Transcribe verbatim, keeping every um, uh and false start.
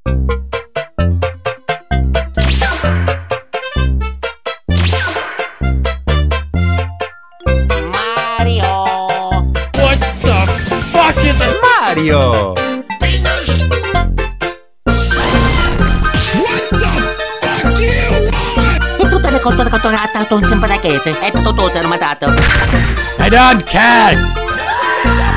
Mario! What the fuck is this? Mario! E tutte le culture culturate, un sempre racchette. E tutto tutto è armatato. I don't care!